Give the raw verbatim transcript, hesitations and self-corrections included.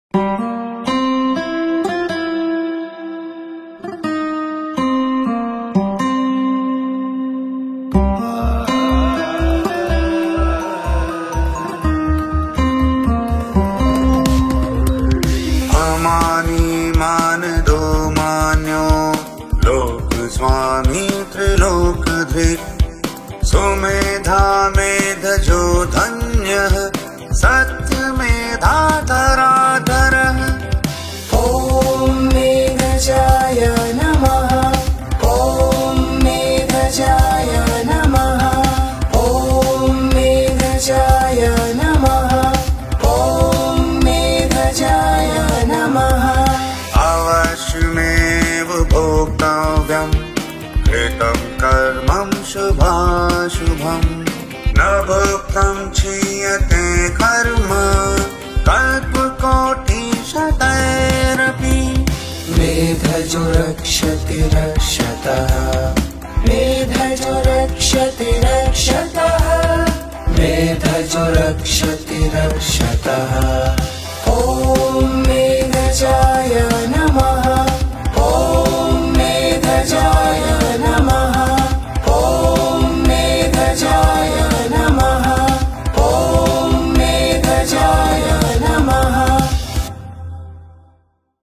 स्वामी त्रिलोकधृक् सुमेधा मेधजो धन्यः सत्यमेधाधराधरः। ॐ मेधजाय नमः। ॐ मेधजाय नमः। ॐ मेधजाय नमः। ॐ मेधजाय नमः। अवश्यमेव भोक्तव्यम् कृतं कर्मं शुभाशुभम् न भुक्तं क्षीयते कर्म कल्पकोटिशतैरपि। मेधजो रक्षति रक्षतः। मेधजो रक्षति रक्षतः। मेधजो रक्षति रक्षतः।